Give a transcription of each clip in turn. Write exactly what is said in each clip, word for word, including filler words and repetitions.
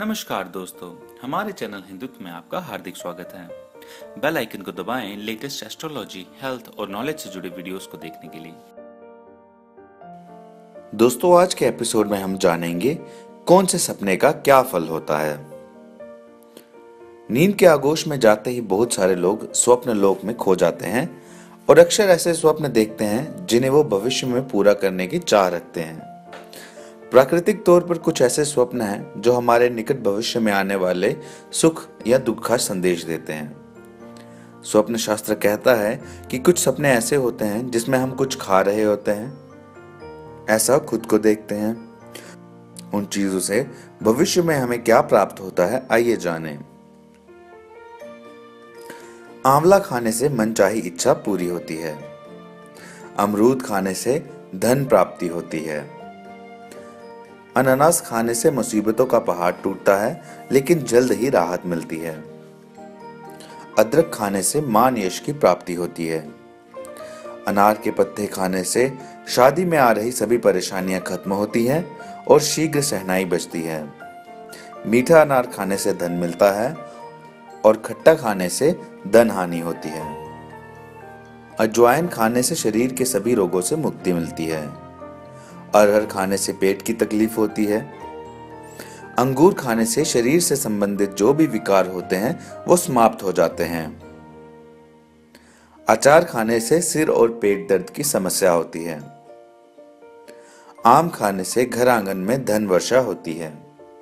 नमस्कार दोस्तों, हमारे चैनल हिंदुत्व में आपका हार्दिक स्वागत है। बेल आइकन को दबाएं लेटेस्ट एस्ट्रोलॉजी, हेल्थ और नॉलेज से जुड़े वीडियोस को देखने के लिए। दोस्तों, आज के एपिसोड में हम जानेंगे कौन से सपने का क्या फल होता है। नींद के आगोश में जाते ही बहुत सारे लोग स्वप्न लोक में खो जाते हैं और अक्सर ऐसे स्वप्न देखते हैं जिन्हें वो भविष्य में पूरा करने की चाह रखते हैं। प्राकृतिक तौर पर कुछ ऐसे स्वप्न हैं जो हमारे निकट भविष्य में आने वाले सुख या दुख का संदेश देते हैं। स्वप्न शास्त्र कहता है कि कुछ सपने ऐसे होते हैं जिसमें हम कुछ खा रहे होते हैं, ऐसा खुद को देखते हैं। उन चीजों से भविष्य में हमें क्या प्राप्त होता है, आइए जानें। आंवला खाने से मनचाही इच्छा पूरी होती है। अमरूद खाने से धन प्राप्ति होती है। अनानास खाने से मुसीबतों का पहाड़ टूटता है, लेकिन जल्द ही राहत मिलती है। अदरक खाने से मान यश की प्राप्ति होती है। अनार के पत्ते खाने से शादी में आ रही सभी परेशानियां खत्म होती हैं और शीघ्र शहनाई बजती है। मीठा अनार खाने से धन मिलता है और खट्टा खाने से धन हानि होती है। अजवाइन खाने से शरीर के सभी रोगों से मुक्ति मिलती है। अरहर खाने से पेट की तकलीफ होती है। अंगूर खाने से शरीर से संबंधित जो भी विकार होते हैं वो समाप्त हो जाते हैं। अचार खाने से सिर और पेट दर्द की समस्या होती है। आम खाने से घर आंगन में धन वर्षा होती है।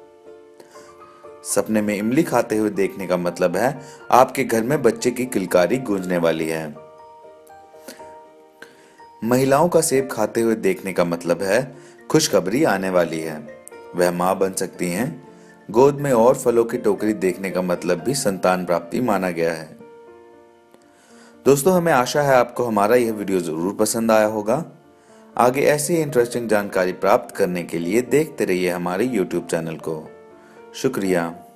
सपने में इमली खाते हुए देखने का मतलब है आपके घर में बच्चे की किलकारी गूंजने वाली है। महिलाओं का सेब खाते हुए देखने का मतलब है खुशखबरी आने वाली है, वह मां बन सकती हैं। गोद में और फलों की टोकरी देखने का मतलब भी संतान प्राप्ति माना गया है। दोस्तों, हमें आशा है आपको हमारा यह वीडियो जरूर पसंद आया होगा। आगे ऐसी इंटरेस्टिंग जानकारी प्राप्त करने के लिए देखते रहिए हमारे यूट्यूब चैनल को। शुक्रिया।